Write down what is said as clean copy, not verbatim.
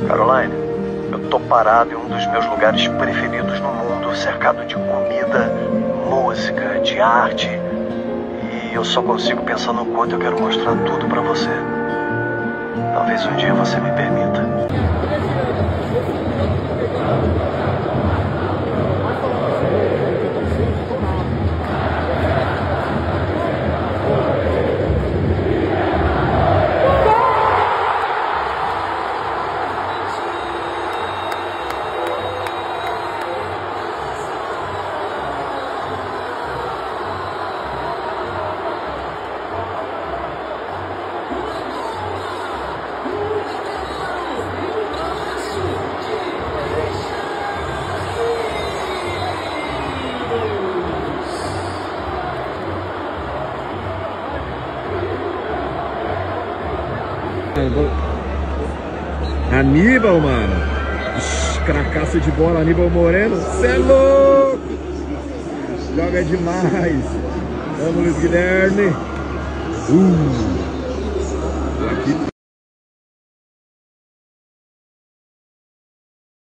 Caroline, eu tô parado em um dos meus lugares preferidos no mundo, cercado de comida, música, de arte. E eu só consigo pensar no quanto eu quero mostrar tudo pra você. Talvez um dia você me permita. Aníbal, mano. Cracaço de bola, Aníbal Moreno. Cê é louco! Joga demais. Vamos, Luiz Guilherme. Aqui